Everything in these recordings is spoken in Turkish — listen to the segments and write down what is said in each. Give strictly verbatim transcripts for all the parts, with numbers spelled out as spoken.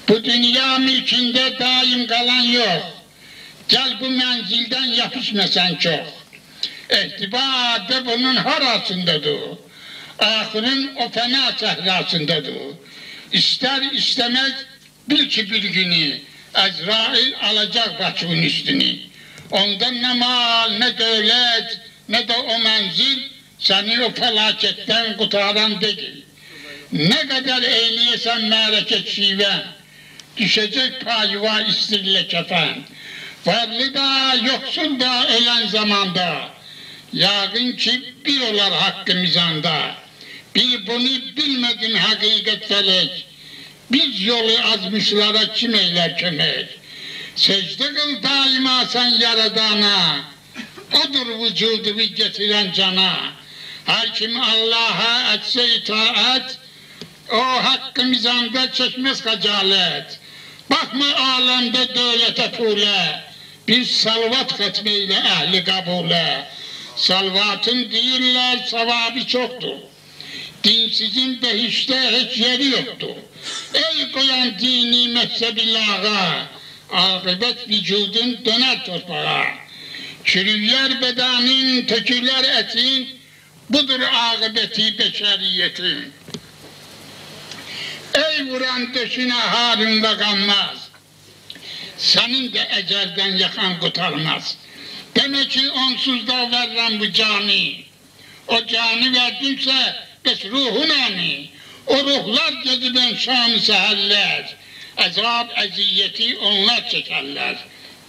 Bu dünya mülkünde daim kalan yok. Gel bu menzilden yapışmasan çok. İhtiba da bunun harasındadır. Ahırın o fena sahrasındadır. İster istemez bil ki bir günü Azrail alacak başının üstünü. Ondan ne mal, ne devlet, ne de o menzil seni o felaketten kurtaran değil. Ne kadar eğliyesen mereket şiven, düşecek payva istirle kefen. Varlı da yoksul da ölen zamanda, yağın ki bir olar hakkı mizanda. Bir bunu bilmedin hakikat felek, biz yolu azmışlara kim eyler kömek? Secde kıl daima sen yaradana, odur vücudu getiren cana. Her kim Allah'a etse itaat, o hakkı mizanda çekmez hacalet. Bakma alemde devlete pule, bir salvat katmeyle ehli kabule. Salvatın değiller sevabı çoktu. Dinsizin behişte hiç yeri yoktu. Ey koyan dini mezhebillaha, akıbet vücudun döner torpağa. Çürüyer bedenin, töküler etin, budur akıbeti beşeriyetin. Ey vuran döşüne Harun ve kanmaz, senin de ecelden yakan kurtarmaz. Demek ki onsuz da verilen bu cani, o cani verdimse bes ruhun ani, o ruhlar gediben şam-ı seherler, azap, eziyeti onlar çekerler.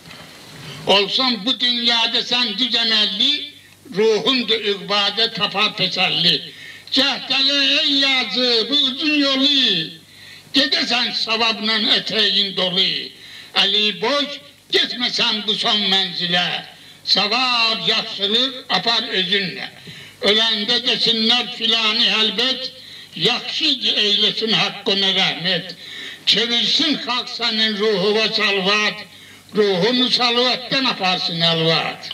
Olsan bu dünyada sen düzemelli, ruhun da ikbade tapar teselli. Cehdeli ey yazı bu uzun yolu, gidesen savabla eteğin dolu. Ali boş, gitmesen bu son menzile, savab yaxşılık apar özünle. Ölende desinler filanı elbet, yakşı eylesin hakkına rahmet. Çevirsin halk senin ruhu ve salvat, ruhunu salvattan aparsın elvat.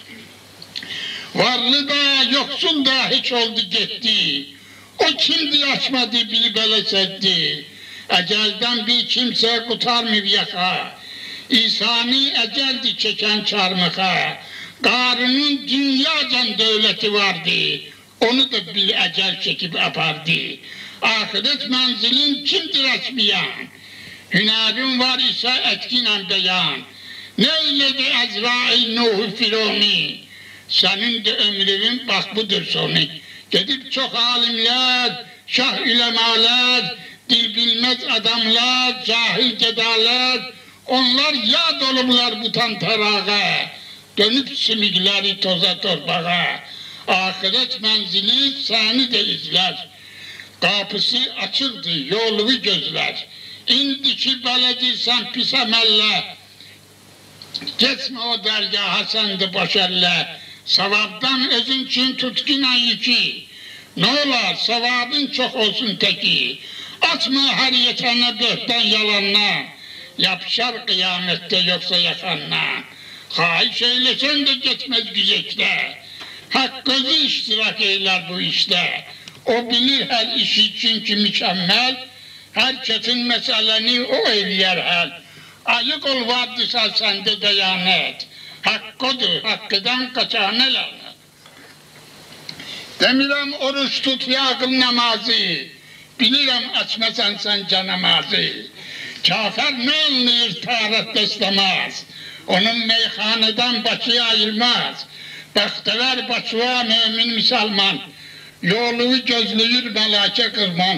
Varlı da yoksul da hiç oldu gitti, o kimdi açmadı bir belesetti. Ecelden bir kimse kurtar mı bir yaka, İsani eceldi çeken çarmıha. Karının dünyacan devleti vardı, onu da bir ecel çekip apardı. Ahiret menzilin kimdir açmayan, hünerin var ise etkinen beyan. Neyledi Azrail Nuh-u Fironi, senin de ömrün bak budur sonu. Gidip çok alimler, şah ulemalar, dil bilmez adamlar, cahil gedalar, onlar yad olurlar bu tantarağa, dönüp simikleri toza torbağa. Ahiret menzili seni de izler, kapısı açıldı, yolu gözler. İndiki belediysen pis emelle, geçme o dergaha sen de başarıla. Sevaptan özün için tutkina yiki, ne olar sevabın çok olsun teki. Atma her yetene böhten yalanla, yapışar kıyamette yoksa yakanla. Hahiş eylesen de geçmez güzekte, hak gözü iştirak eyler bu işte. O bilir her işi çünkü mükemmel, herkesin meseleni o eyler hel. Ayık ol vardıysa sende deyanet, hakkıdır, hakkıdan kaçana lanet. Demirem oruç tut ya kıl namazı, bilirim açmasan sen canamazı. Kafir ne anlayır taharet beslemez, onun meyhaneden başı ayırmaz. Baktılar başıva mümin müselman, yolu gözlüyür belake kırman.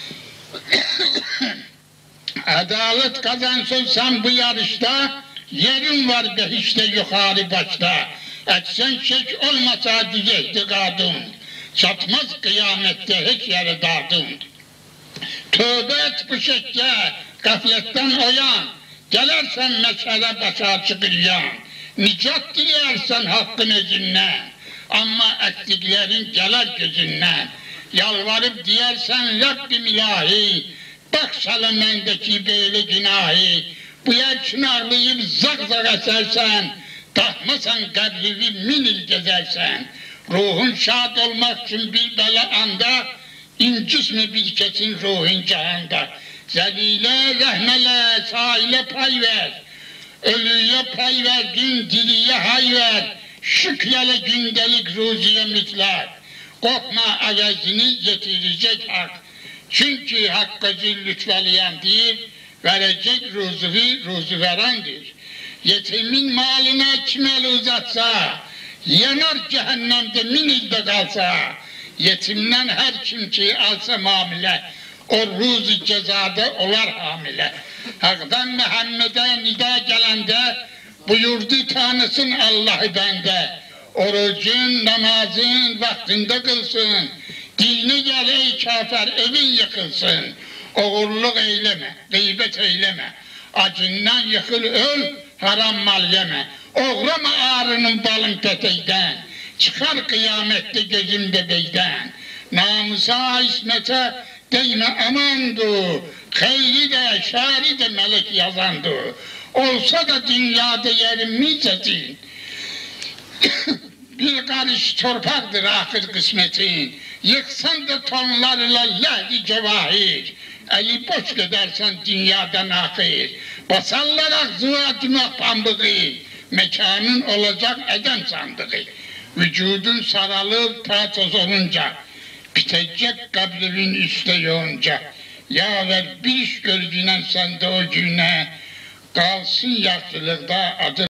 Adalet kazansın sen bu yarışta, yerin var behişte yukarı başta. Etsen şek olmasa düzeydi kadın, çatmaz kıyamette hiç yere dardın. Tövbe et bu şekke, gafletten oyan, gelersen meşale başa çıkıryan. Nicat dilersen hakkın ezinden, ama ettiklerin gelir gözünden. Yalvarıp diyersen Rabbim ilahi, bak salemendeki böyle günahı, bu yer çınarlıyı zak zak esersen, tahmasan kadrini minil gezersen, ruhun şad olmak için bir bela anda, incisme bir kesin ruhun cihanda. Zelile rahmele, sahile pay ver. Ölüye pay verdin, diliye hay ver. Şükrele gündelik ruziye mütlak. Korkma əvəzini getirecek hak. Çünkü Hakk'a lütfeleyendir, verecek ruzuvi ruzu verendir. Yetimin malına kim el uzatsa, yanar cehennemde min ilde kalsa, yetimden her kim ki alsa mamile, o ruzu cezada olar hamile. Hak'tan Muhammed'e nida gelende, buyurdu tanısın Allah'ı bende. Orucun, namazın vaktinde kılsın. Dini gel ey kafir, evin yıkılsın. Oğurluk eyleme, gıybet eyleme. Acından yıkıl öl, haram mal yeme. Oğrama ağrının balın peteğden. Çıkar kıyamette gözüm bebeyden. Namusa, ismete değme amandu. Hayri de, şari de melek yazandu. Olsa da dünyada yerim mizetin. Bir karış torpaktır ahir kısmetin. Yıksan da tonlarla lehdi cevahir. Eli boş gidersen dünyadan ahir. Basarlar zıvatıma pambığı. Mekanın olacak edem sandığı. Vücudun saralır tatos olunca. Bitecek kabrinin üstte yoğunca. Yaver bir iş gördüğünden sende o güne. Kalsın yaşlılıkta adı.